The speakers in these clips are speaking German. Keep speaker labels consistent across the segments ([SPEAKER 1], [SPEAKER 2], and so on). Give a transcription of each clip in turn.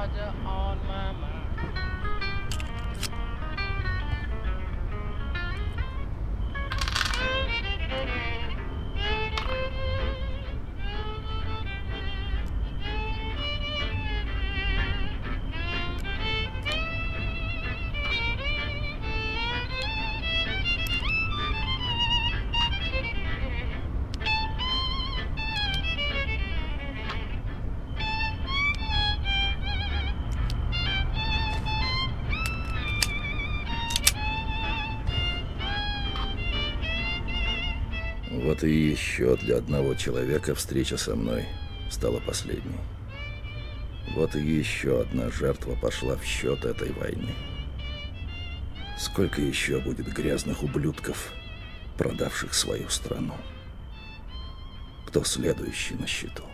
[SPEAKER 1] Raja on my mind.
[SPEAKER 2] Вот и еще для одного человека встреча со мной стала последней. Вот и еще одна жертва пошла в счет этой войны. Сколько еще будет грязных ублюдков, продавших свою страну? Кто следующий на счету?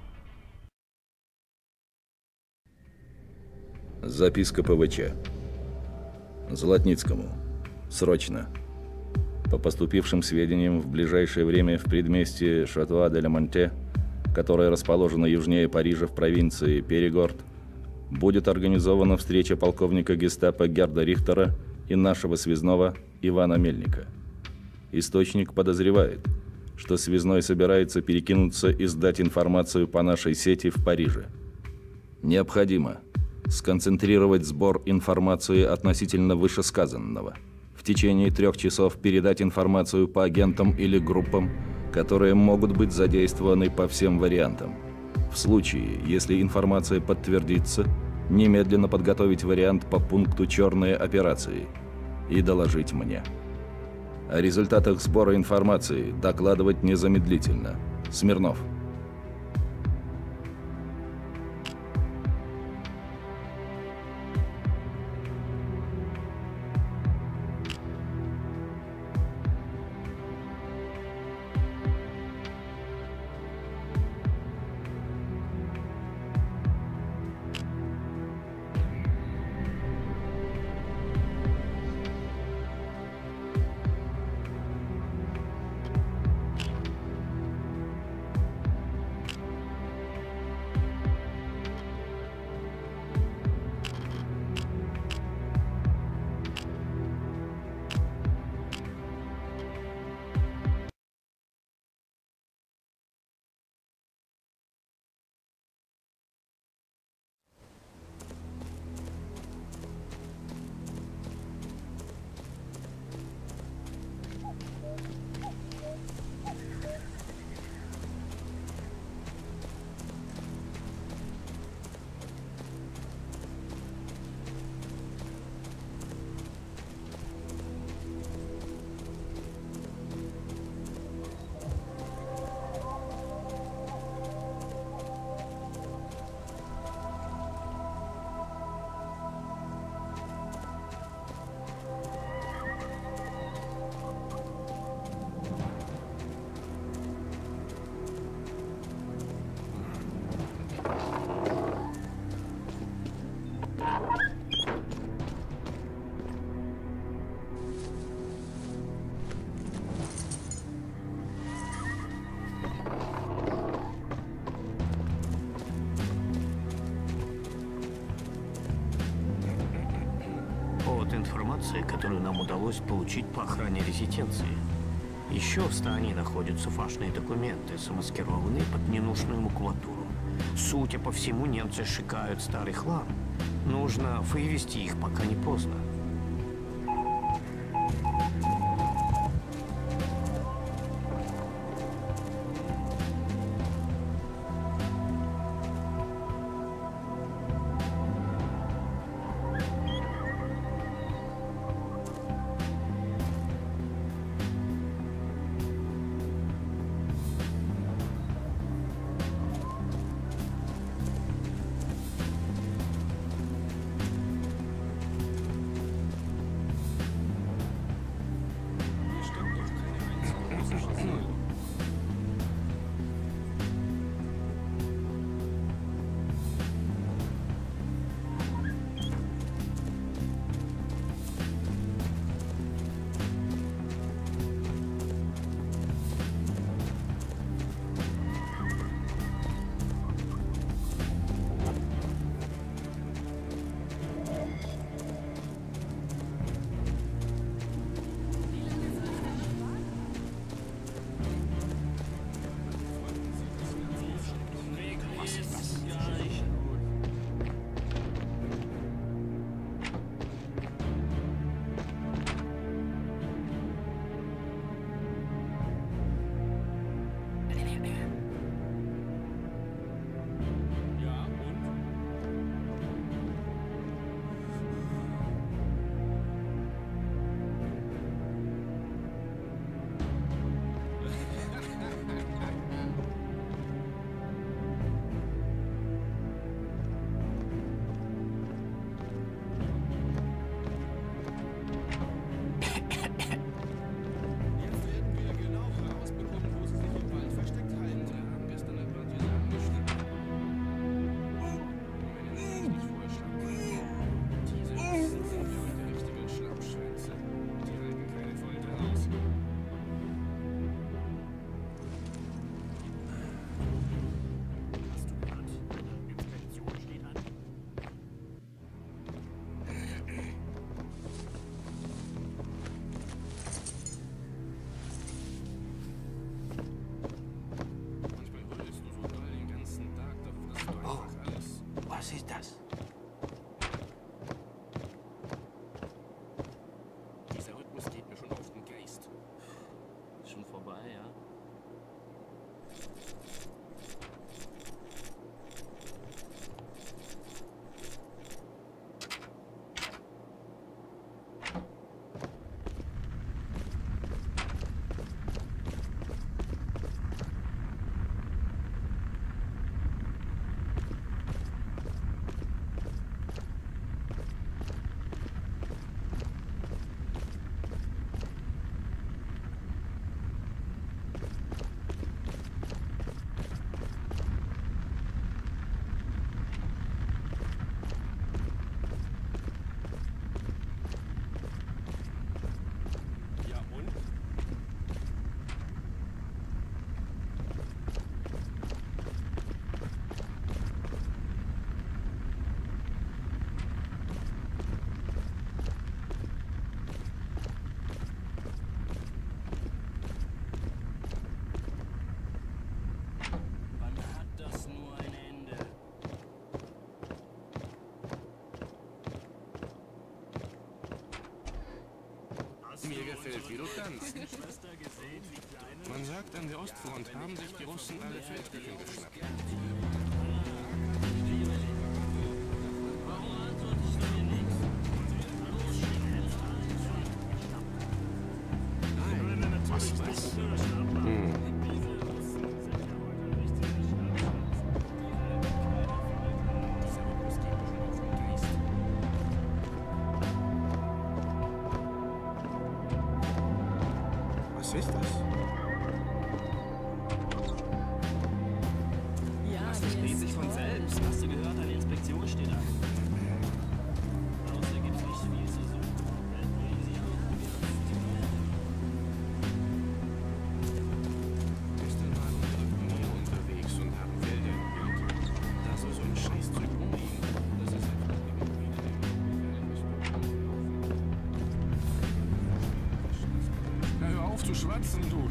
[SPEAKER 2] Записка ПВЧ. Золотницкому. Срочно. По поступившим сведениям, в ближайшее время в предместье Шатуа-де-ля-Монте, которое расположено южнее Парижа в провинции Перегорд, будет организована встреча полковника гестапо Герда Рихтера и нашего связного Ивана Мельника. Источник подозревает, что связной собирается перекинуться и сдать информацию по нашей сети в Париже. Необходимо сконцентрировать сбор информации относительно вышесказанного. В течение 3 часов передать информацию по агентам или группам, которые могут быть задействованы по всем вариантам. В случае, если информация подтвердится, немедленно подготовить вариант по пункту «Черные операции» и доложить мне. О результатах сбора информации докладывать незамедлительно. Смирнов.
[SPEAKER 3] Информации, которую нам удалось получить по охране резиденции. Еще в стане находятся важные документы, замаскированные под ненужную макулатуру. Судя по всему, немцы сжигают старый хлам. Нужно вывести их, пока не поздно. Was ist das?
[SPEAKER 4] Dieser Rhythmus geht mir schon auf den Geist.
[SPEAKER 3] Ist schon vorbei, ja?
[SPEAKER 4] Mir gefällt, wie du tanzt. Man sagt, an der Ostfront haben sich die Russen alle Feldküchen geschnappt.
[SPEAKER 5] Was ist das?
[SPEAKER 6] Ja,
[SPEAKER 3] Das dreht sich von selbst. Hast du gehört, eine Inspektion steht an. Außer gibt's nicht viel zu suchen.
[SPEAKER 4] Gestern waren wir hier unterwegs und haben Felder gebildet. Da soll so ein Scheißzeug rumliegen. Das ist einfach Na, hör auf zu schwatzen, du.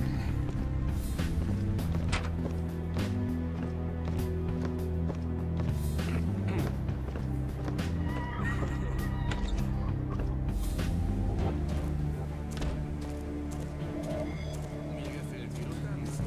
[SPEAKER 4] Mir gefällt, wie du tanzt.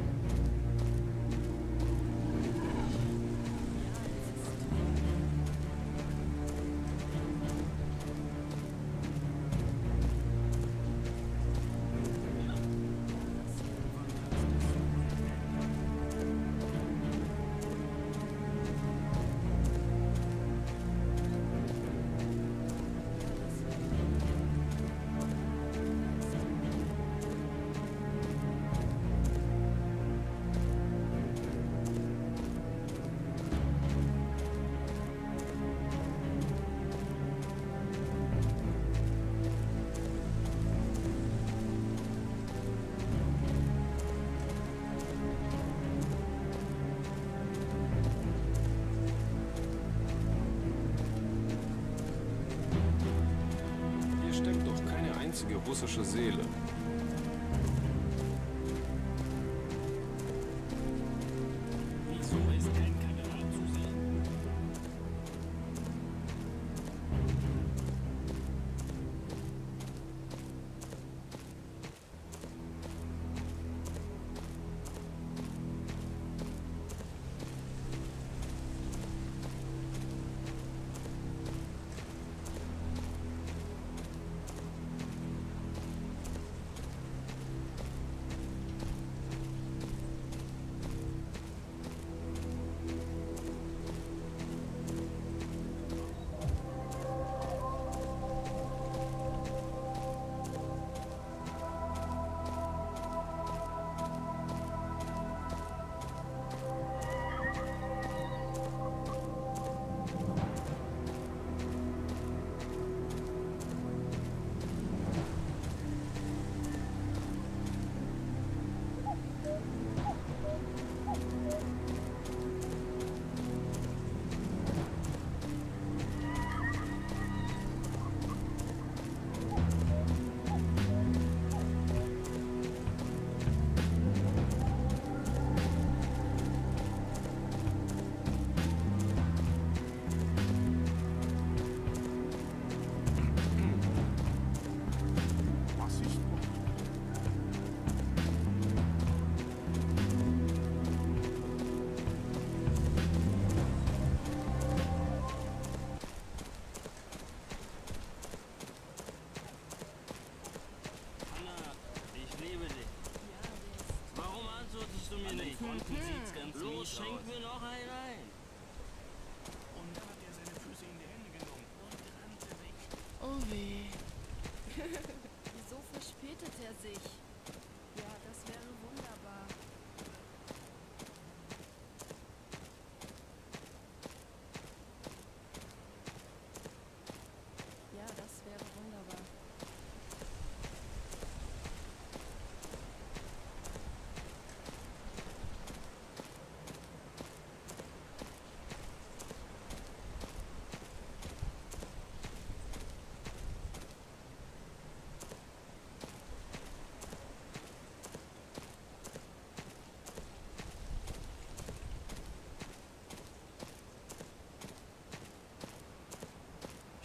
[SPEAKER 4] Hier steckt doch keine einzige russische Seele.
[SPEAKER 3] Wieso ist kein Kanal?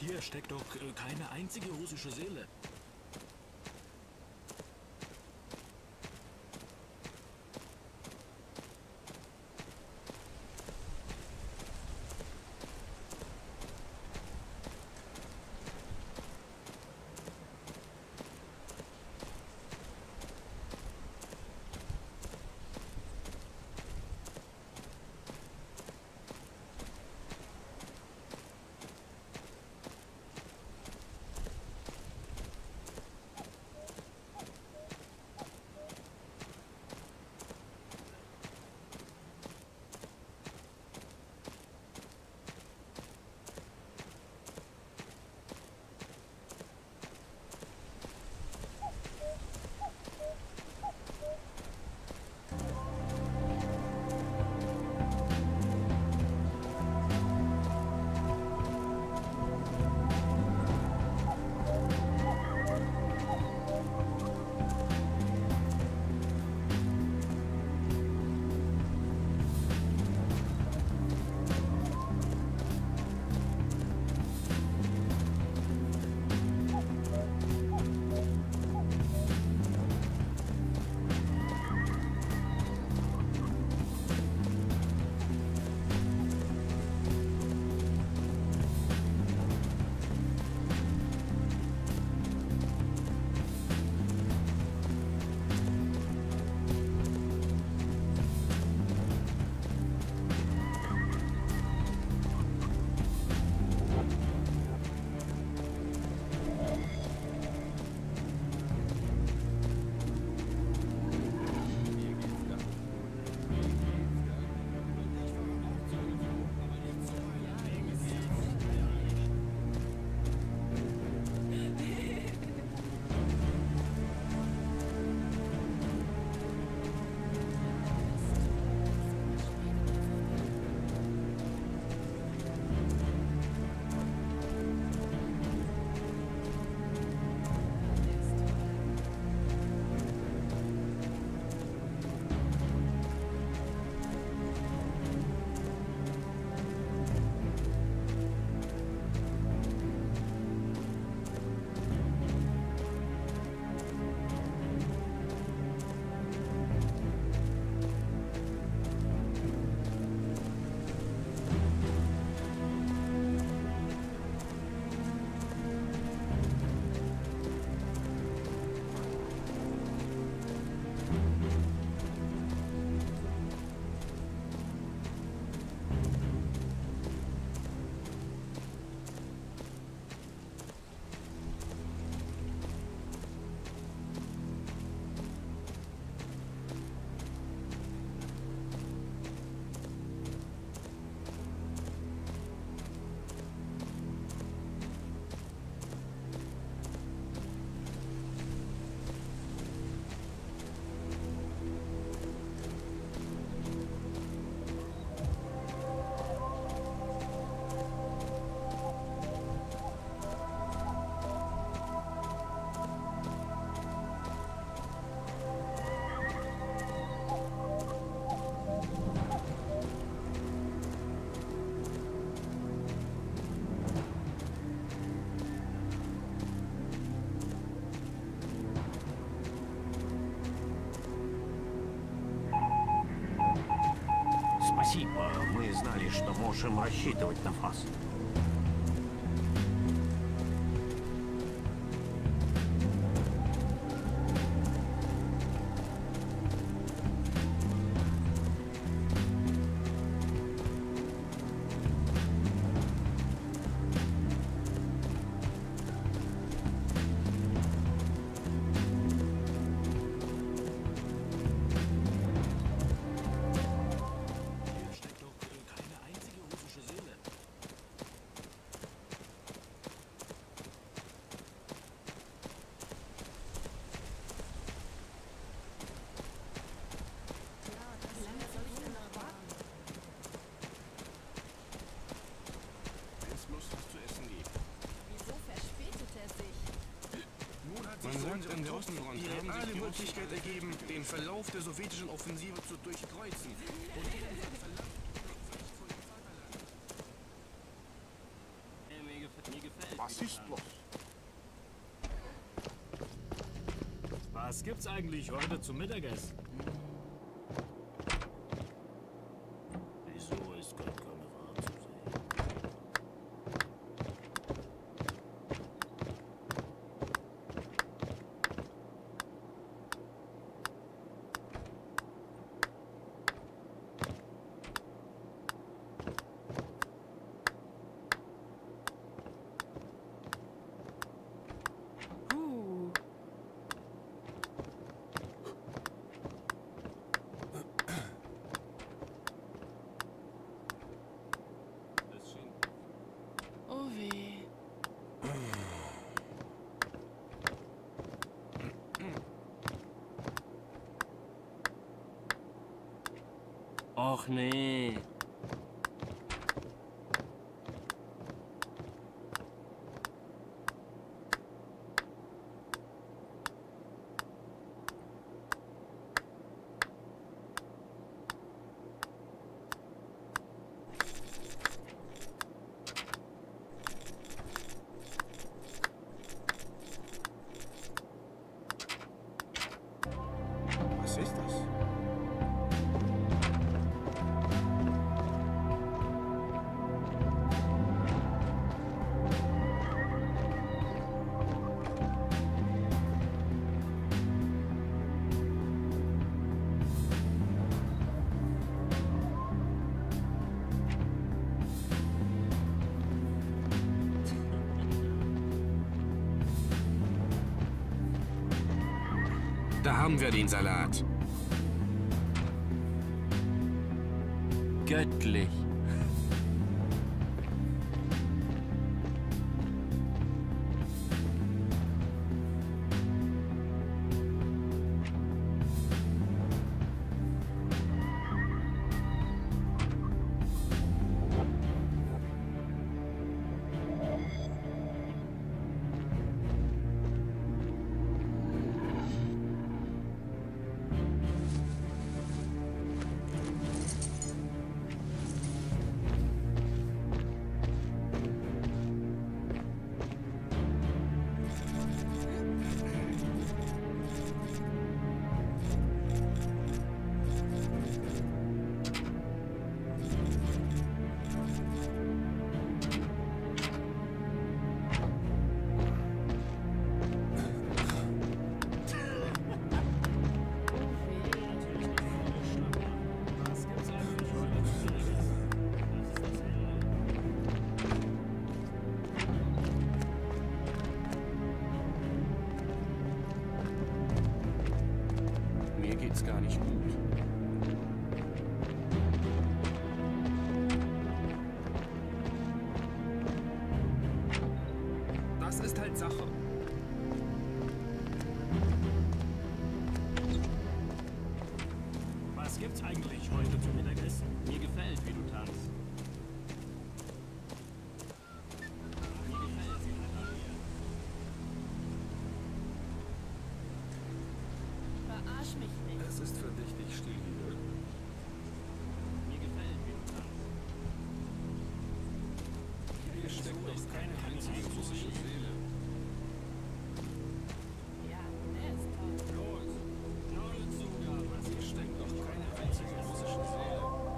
[SPEAKER 6] Hier steckt doch keine einzige russische Seele.
[SPEAKER 3] Спасибо. Мы знали, что можем рассчитывать на вас.
[SPEAKER 4] Man sagt, an der Ostfront
[SPEAKER 5] die
[SPEAKER 4] haben sich
[SPEAKER 5] reale
[SPEAKER 4] die
[SPEAKER 5] Möglichkeit ergeben, den Verlauf der sowjetischen Offensive zu durchkreuzen. Und irgendwann verlangt
[SPEAKER 3] restlos.
[SPEAKER 6] Was gibt's eigentlich heute zum Mittagessen? Wieso ist kein Kamerad zu sehen?
[SPEAKER 7] Oh weh.
[SPEAKER 3] Och nee.
[SPEAKER 5] Was ist das? Da haben wir den Salat.
[SPEAKER 3] Göttlich.
[SPEAKER 5] Mir geht's gar nicht gut. Das ist halt Sache.
[SPEAKER 6] Was gibt's eigentlich heute zum Mittagessen? Mir gefällt, wie du tanzt.
[SPEAKER 7] Verarsch mich nicht.
[SPEAKER 5] Es ist verdächtig still hier.
[SPEAKER 6] Mir gefällt, wie du tanzt.
[SPEAKER 5] Hier steckt doch keine einzige russische Seele.
[SPEAKER 7] Ja, der ist toll.
[SPEAKER 5] Hier steckt doch keine einzige russische Seele.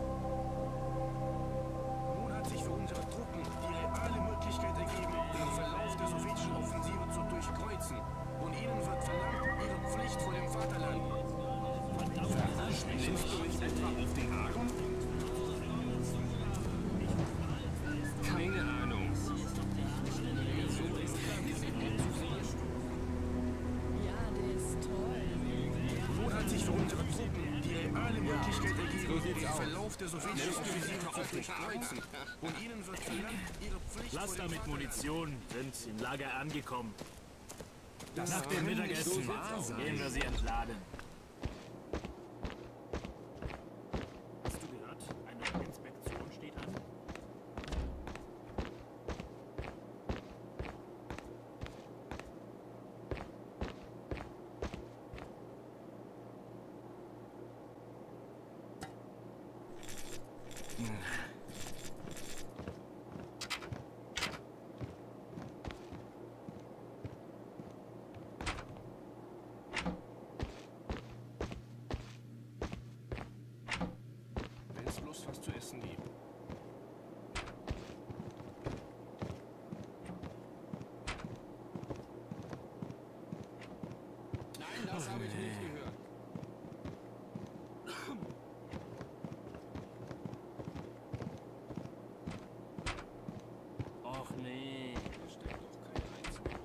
[SPEAKER 5] Nun hat sich für unsere Truppen die reale Möglichkeit ergeben, den Verlauf der sowjetischen Offensive zu durchkreuzen. Und ihnen wird verlangt, ihre Pflicht vor dem Vaterland. Nimmst du mich etwa auf den Arm? Keine Ahnung.
[SPEAKER 7] Ja, der ist toll.
[SPEAKER 5] Nun hat sich für unsere Truppen die reale Möglichkeit ergeben, den Verlauf der sowjetischen Offensive zu durchkreuzen. Und ihnen wird verlangt, ihre Pflicht vor
[SPEAKER 6] Laster
[SPEAKER 5] dem
[SPEAKER 6] mit Munition sind im Lager angekommen.
[SPEAKER 5] Das
[SPEAKER 6] Nach dem Mittagessen gehen wir sie entladen. Hast du gehört? Eine Inspektion steht an.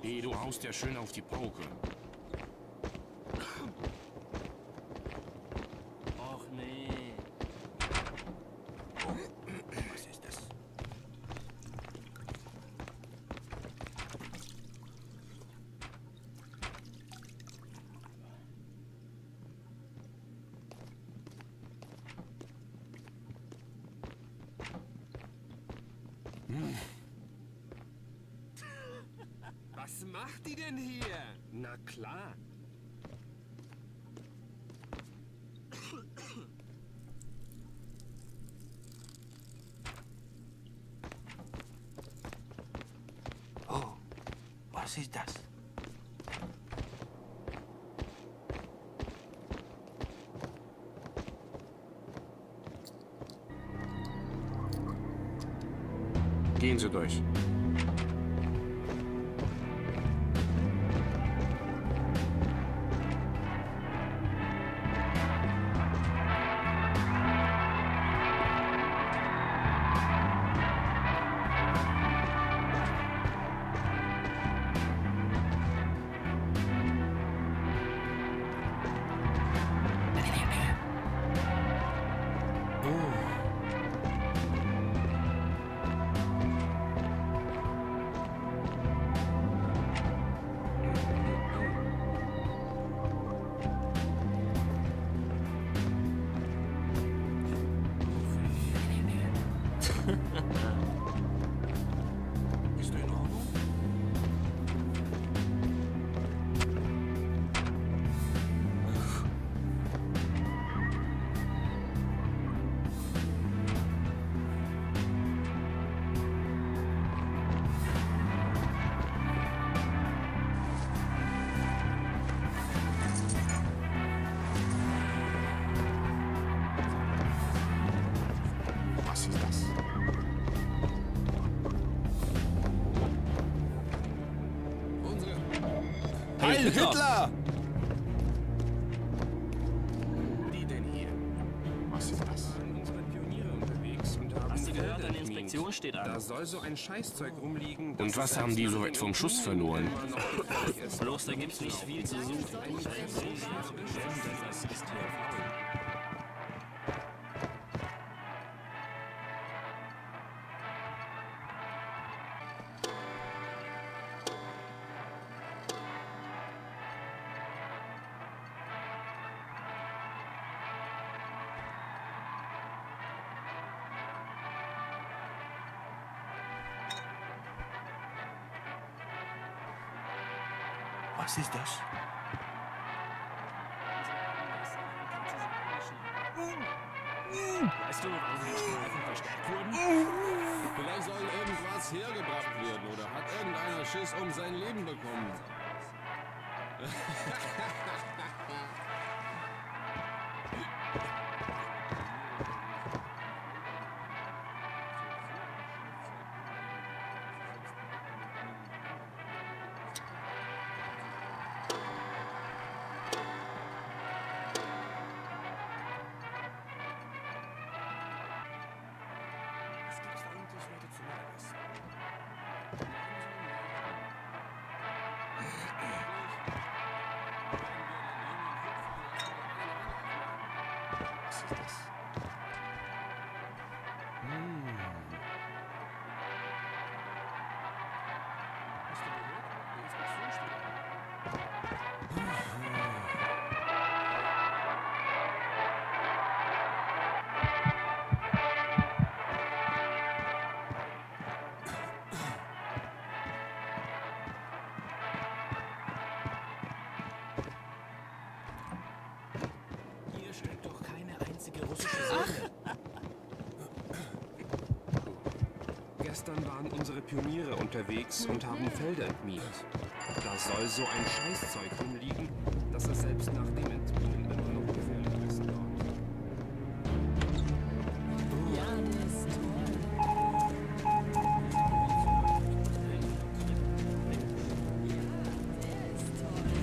[SPEAKER 4] Nee, du haust ja schön auf die Pauke.
[SPEAKER 6] Och nee.
[SPEAKER 5] Was ist das?
[SPEAKER 8] Was macht die denn hier? Na klar.
[SPEAKER 5] Oh, was ist das?
[SPEAKER 4] Gehen Sie durch.
[SPEAKER 5] Ist in Ordnung?
[SPEAKER 4] Was ist das?
[SPEAKER 8] Heil Hitler!
[SPEAKER 5] Die denn hier?
[SPEAKER 4] Was ist das?
[SPEAKER 8] Unsere Pioniere unterwegs und haben
[SPEAKER 6] Hast du gehört,
[SPEAKER 8] Felder
[SPEAKER 6] eine
[SPEAKER 8] entmint.
[SPEAKER 6] Inspektion steht an.
[SPEAKER 8] Da soll so ein Scheißzeug rumliegen.
[SPEAKER 4] Und was haben die so weit vom Schuss verloren?
[SPEAKER 6] Bloß da gibt's nicht viel zu suchen.
[SPEAKER 5] Was ist das?
[SPEAKER 6] Weißt du, warum die Streifen verstärkt wurden?
[SPEAKER 8] Vielleicht soll irgendwas hergebracht werden oder hat irgendeiner Schiss um sein Leben bekommen.
[SPEAKER 5] Was gibt's eigentlich heute zu Mittagessen?
[SPEAKER 4] Was ist das?
[SPEAKER 5] Hast du gehört? Die Inspektion steht an.
[SPEAKER 6] Hier scheint doch keine einzige russische Sonne.
[SPEAKER 8] Gestern waren unsere Pioniere unterwegs und haben Felder entmint. Da soll so ein Scheißzeug rumliegen, dass es selbst nach dem Entminen immer noch gefährlich ist dort.
[SPEAKER 7] Ja, der ist toll. Der ist toll.